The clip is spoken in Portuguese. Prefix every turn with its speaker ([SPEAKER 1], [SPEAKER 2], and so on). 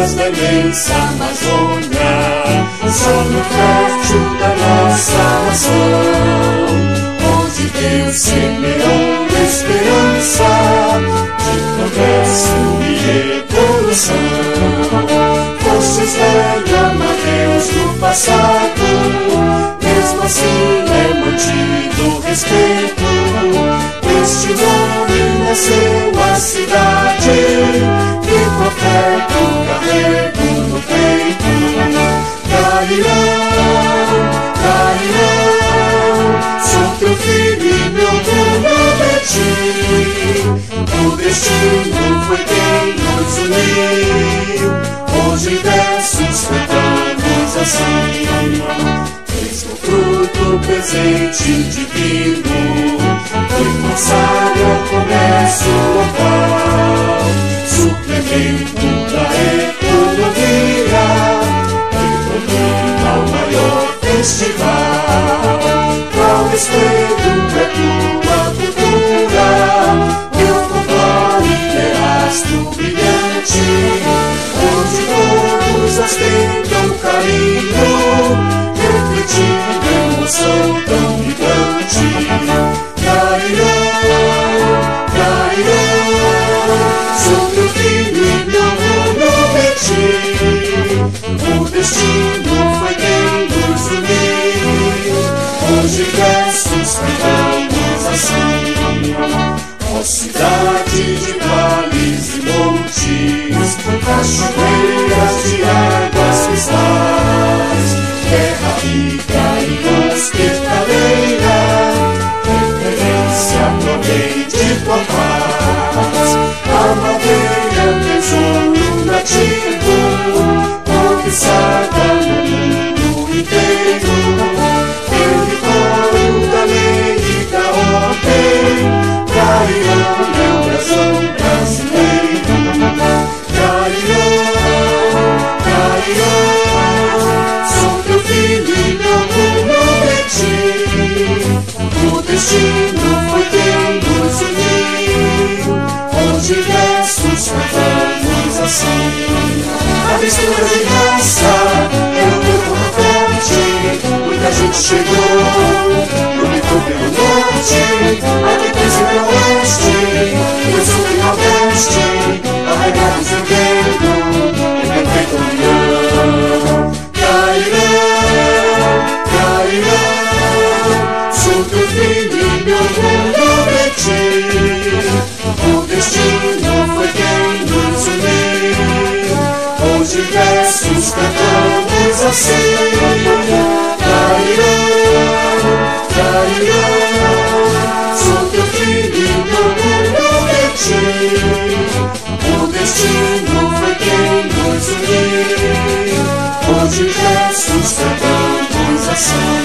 [SPEAKER 1] terras da imensa Amazônia, solo fértil da nossa nação, onde Deus semeou esperança de progresso e evolução. Fostes velho Amadeus do passado, mesmo assim é mantido o respeito. Neste nome nasceu a cidade, que com fé do carrego no peito. Cairão, Cairão, sou teu filho e meu orgulho de ti. O destino foi quem nos uniu, hoje versos cantamos assim. Fez o fruto presente divino, foi forçado ao comércio local, suplemento da economia, denomina o maior festival. Qual espelho é tua cultura, meu folclore é astro brilhante, onde todos ostentam carinho, refletindo emoção tão vibrante. Cairão, Cairão, sou teu filho e meu orgulho de ti. O destino foi quem nos uniu, hoje versos cantamos assim. Ó cidade de vales e montes, cachoeiras de águas cristais, terra rica em hospitaleira, referência pro rei de tua paz. A madeira tesouro nativo, cobiçada no mundo inteiro, território da lei e da ordem. Cairão é o brasão brasileiro. Cairão, Cairão, sou teu filho e meu orgulho de ti. O destino foi quem nos uniu, hoje versos cantamos assim. A mistura de raça é o teu corpo forte, muita gente chegou, lutou pelo norte, aqui pensa pelo oeste, do sul e nordeste, arraigados em vento, em perfeita união. Cairão, Cairão, sou teu filho e meu orgulho de ti. O destino foi quem nos uniu, hoje versos cantamos assim. Cairão, Cairão, sou teu filho e meu orgulho de ti. O destino foi quem nos uniu, hoje versos cantamos assim.